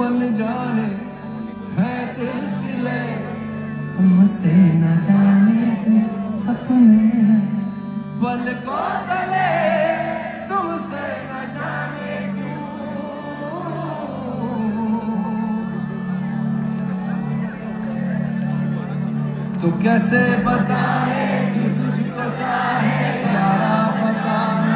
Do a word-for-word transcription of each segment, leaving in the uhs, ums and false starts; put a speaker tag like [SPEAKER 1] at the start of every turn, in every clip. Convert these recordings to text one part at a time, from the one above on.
[SPEAKER 1] अनजाने है सिलसिले, तुमसे न जाने सपने हैं पलकों तले, तुमसे न जाने क्यों। तो कैसे बताए कि तुझको चाहे यारा, बताना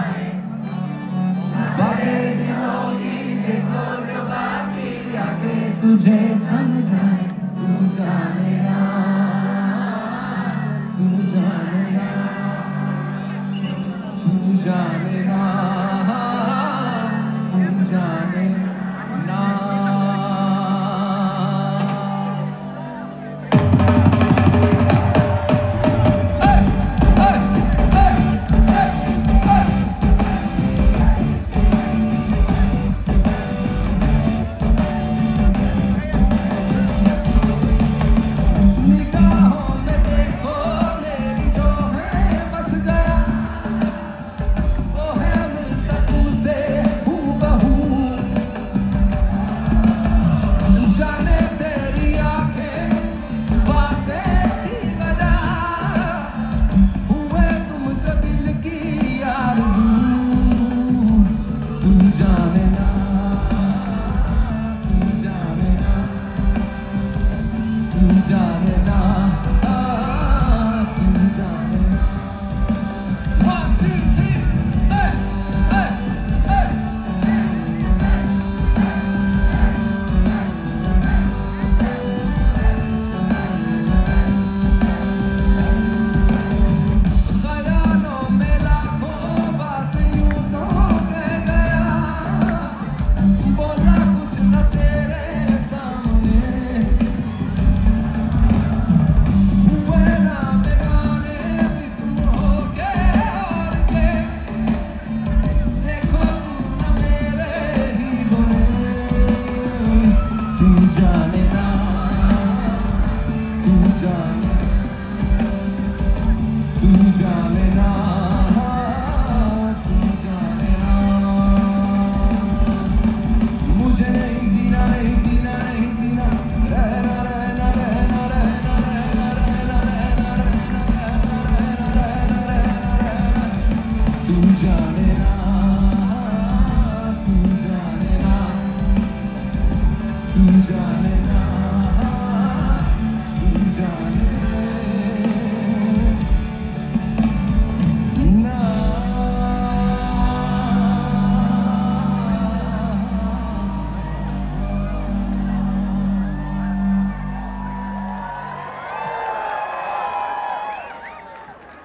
[SPEAKER 1] बातें दिलों की देखो जो बाकी आके तुझे समझा। तू जानेगा, तू जानेगा, तू जानेगा, तू जानेगा। John.